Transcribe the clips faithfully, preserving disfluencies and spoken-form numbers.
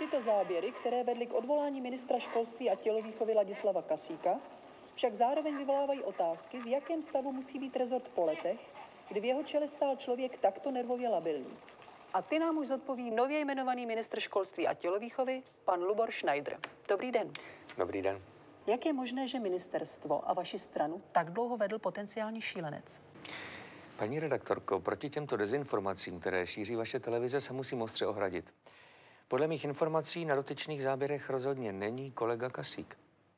Tyto záběry, které vedly k odvolání ministra školství a tělovýchovy Ladislava Kasíka, však zároveň vyvolávají otázky, v jakém stavu musí být rezort po letech, kdy v jeho čele stál člověk takto nervově labilní. A ty nám už zodpoví nově jmenovaný ministr školství a tělovýchovy, pan Lubor Schneider. Dobrý den. Dobrý den. Jak je možné, že ministerstvo a vaši stranu tak dlouho vedl potenciální šílenec? Paní redaktorko, proti těmto dezinformacím, které šíří vaše televize, se musím ostře ohradit. Podle mých informací na dotyčných záběrech rozhodně není kolega Kasík.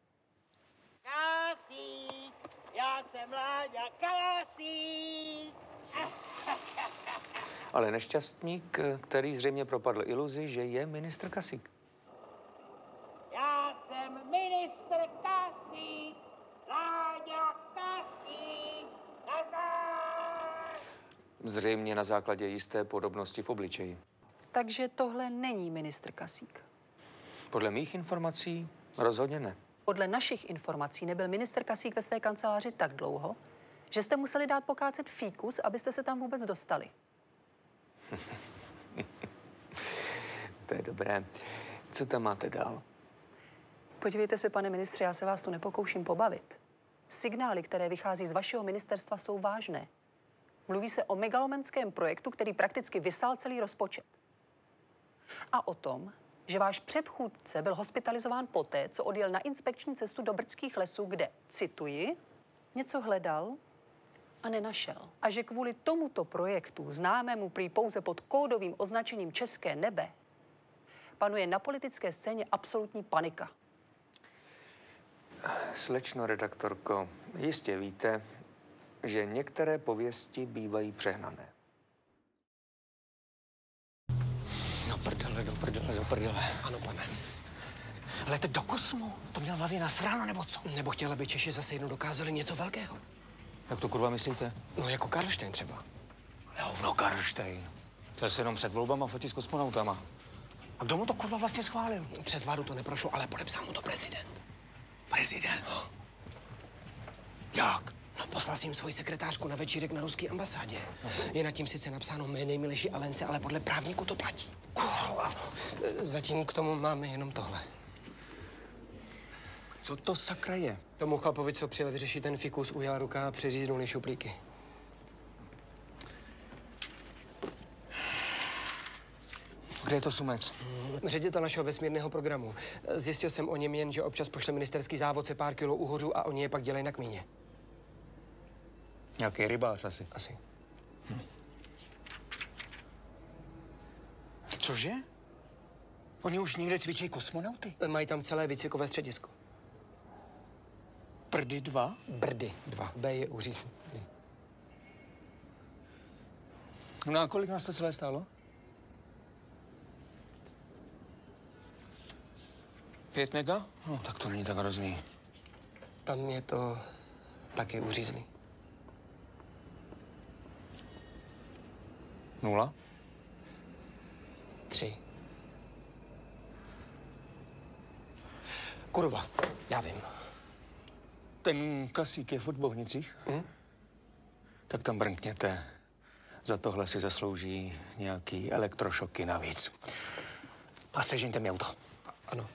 Kasík, já jsem Láďa Kasík. Ale nešťastník, který zřejmě propadl iluzi, že je ministr Kasík. Já jsem ministr Kasík, Láďa Kasík, nazdar. Zřejmě na základě jisté podobnosti v obličeji. Takže tohle není ministr Kasík. Podle mých informací rozhodně ne. Podle našich informací nebyl ministr Kasík ve své kanceláři tak dlouho, že jste museli dát pokácet fíkus, abyste se tam vůbec dostali. To je dobré. Co tam máte dál? Podívejte se, pane ministře, já se vás tu nepokouším pobavit. Signály, které vychází z vašeho ministerstva, jsou vážné. Mluví se o megalomanském projektu, který prakticky vysál celý rozpočet. A o tom, že váš předchůdce byl hospitalizován poté, co odjel na inspekční cestu do Brdských lesů, kde, cituji, něco hledal a nenašel. A že kvůli tomuto projektu, známému prý pouze pod kódovým označením České nebe, panuje na politické scéně absolutní panika. Slečno redaktorko, jistě víte, že některé pověsti bývají přehnané. Do prdele, do prdele, do prdele. Ano, pane. Letět do kosmu? To měl v hlavě nasráno, nebo co? Nebo chtěl, aby Češi zase jednou dokázali něco velkého. Jak to kurva myslíte? No jako Karlštejn třeba. Hovno Karlštejn. To se jenom před volbama fotí s kosmonautama. A kdo mu to kurva vlastně schválil? Přes vládu to neprošlo, ale podepsal mu to prezident. Prezident? Oh. Jak? No, poslal jsem svoji sekretářku na večírek na ruské ambasádě. Je nad tím sice napsáno mé nejmilejší Alence, ale podle právníků to platí. Kurva. Zatím k tomu máme jenom tohle. Co to sakra je? Tomu chlapovi, co přijel vyřešit ten fikus, ujela ruka a přeříznuli šuplíky. Kde je to sumec? Ředitel našeho vesmírného programu. Zjistil jsem o něm jen, že občas pošle ministerský závodce pár kilo uhořů a oni je pak dělají na kmíně. Nějaký rybář asi. Asi. Hm. Cože? Oni už někde cvičí kosmonauty? Mají tam celé výcvikové středisko. Brdy dva? Brdy dva. B je uřízlý. No a kolik nás to celé stálo? Pět mega? No, tak to není tak hrozný. Tam je to taky uřízlý. Nula? Tři. Kurva, já vím. Ten Kasík je v Bohnicích? Hm? Tak tam brnkněte. Za tohle si zaslouží nějaký elektrošoky navíc. A sežeňte mi auto. Ano.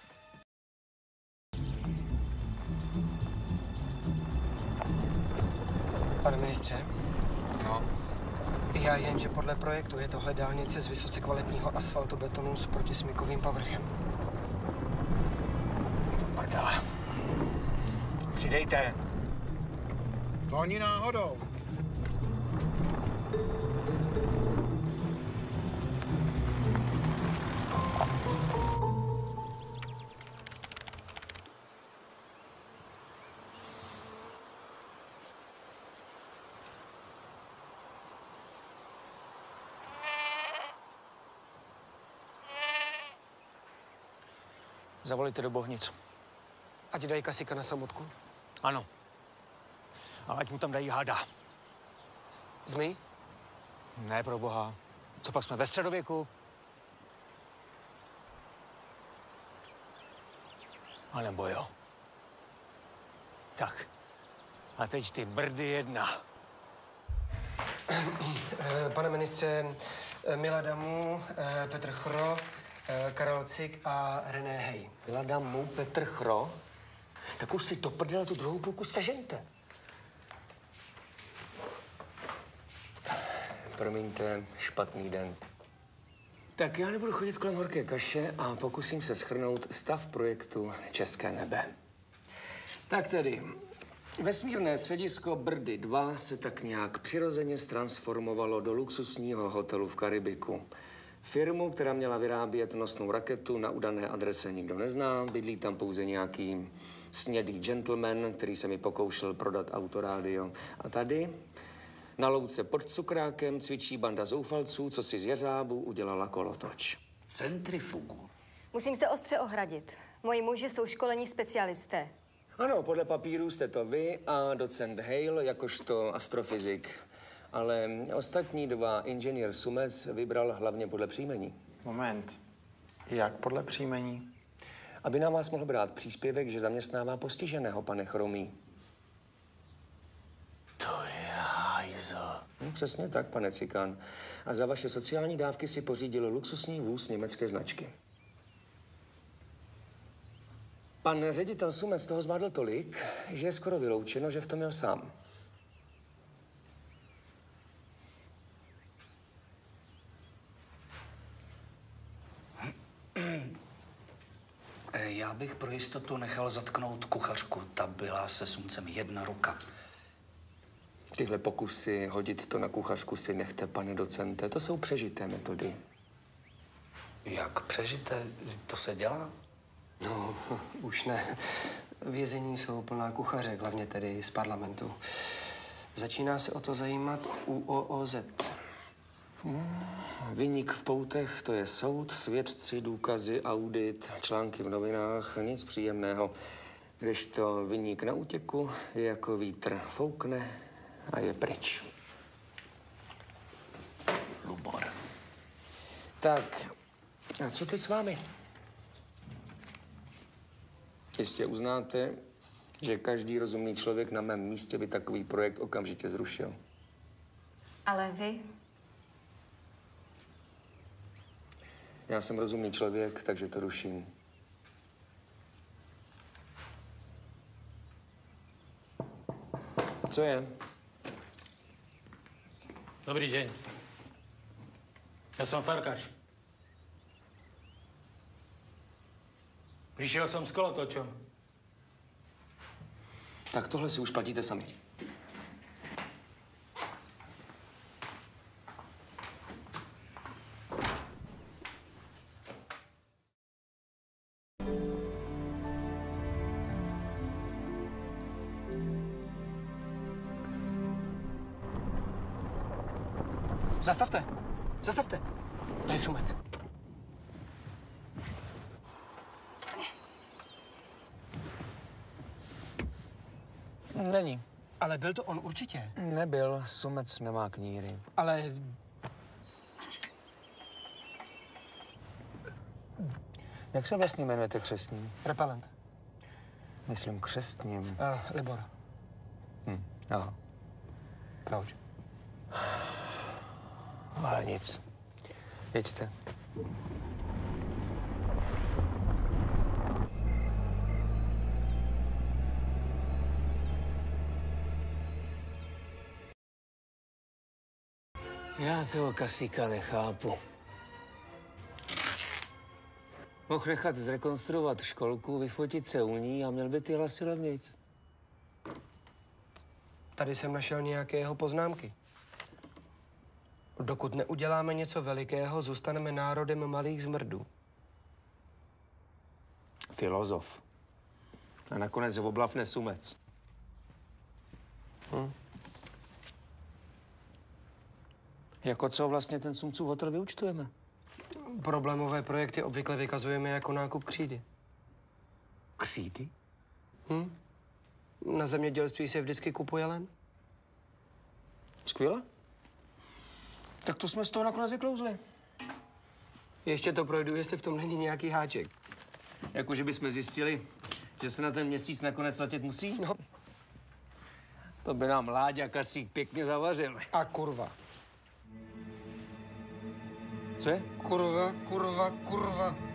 Pane ministře? No? Já jen, že podle projektu je tohle dálnice z vysoce kvalitního asfaltobetonu s protismykovým povrchem. To prdele. Přidejte. To ani náhodou. Zavolejte do Bohnic. Ať dají Kasíka na samotku? Ano. A ať mu tam dají hada. Zmej? Ne, pro boha. Co pak jsme ve středověku? A nebo jo. Tak. A teď ty Brdy jedna. Pane ministře, Mila Damu, Petr Chro, Uh, Karel Cik a René Hej. Lada mou Petr Chro? Tak už si do prdele tu druhou půlku sežeňte. Promiňte, špatný den. Tak já nebudu chodit kolem horké kaše a pokusím se shrnout stav projektu České nebe. Tak tedy, vesmírné středisko Brdy dva se tak nějak přirozeně transformovalo do luxusního hotelu v Karibiku. Firmu, která měla vyrábět nosnou raketu, na udané adrese nikdo nezná. Bydlí tam pouze nějaký snědý gentleman, který se mi pokoušel prodat autorádio. A tady, na louce pod cukrákem, cvičí banda zoufalců, co si z jeřábu udělala kolotoč. Centrifugu. Musím se ostře ohradit. Moji muži jsou školení specialisté. Ano, podle papíru jste to vy a docent Hale jakožto astrofyzik. Ale ostatní dva inženýr Sumec vybral hlavně podle příjmení. Moment. Jak podle příjmení? Aby na vás mohl brát příspěvek, že zaměstnává postiženého, pane Chromý. To je hajzl. No, přesně tak, pane Cikán. A za vaše sociální dávky si pořídil luxusní vůz německé značky. Pan ředitel Sumec toho zvládl tolik, že je skoro vyloučeno, že v tom měl sám. Já bych pro jistotu nechal zatknout kuchařku. Ta byla se Sumcem jedna ruka. Tyhle pokusy hodit to na kuchařku si nechte, pane docente. To jsou přežité metody. Jak přežité? To se dělá? No, už ne. Vězení jsou plná kuchařek, hlavně tedy z parlamentu. Začíná se o to zajímat U O O Z. Viník v poutech, to je soud, svědci, důkazy, audit, články v novinách, nic příjemného. Kdežto viník na útěku je jako vítr, foukne a je pryč. Lubor. Tak, a co teď s vámi? Jistě uznáte, že každý rozumný člověk na mém místě by takový projekt okamžitě zrušil. Ale vy? Já jsem rozumný člověk, takže to ruším. Co je? Dobrý deň. Ja som Farkáš. Prišiel som s kolotočom. Tak tohle si už platíte sami. Zastavte! Zastavte! To je Sumec. Není. Ale byl to on určitě. Nebyl, Sumec nemá kníry. Ale... Jak se vlastně jmenujete křestním? Repelent. Myslím křestním. Uh, Libor. Hm, jo. Proč? Ale nic. Jeďte. Já toho Kasíka nechápu. Mohl nechat zrekonstruovat školku, vyfotit se u ní a měl by ty hlasy levnějc. Tady jsem našel nějaké jeho poznámky. Dokud neuděláme něco velikého, zůstaneme národem malých zmrdů. Filozof. A nakonec v oblavne Sumec. Hm. Jako co vlastně ten Sumcův hotel vyúčtujeme? Problémové projekty obvykle vykazujeme jako nákup křídy. Křídy? Hm? Na zemědělství se vždycky kupuje len. Skvěle. Tak to jsme z toho nakonec vyklouzli. Ještě to projdu, jestli v tom není nějaký háček. Jako, že bychom zjistili, že se na ten měsíc nakonec letět musí? No. To by nám Láďa Kasík pěkně zavařil. A kurva. Co je? Kurva, kurva, kurva.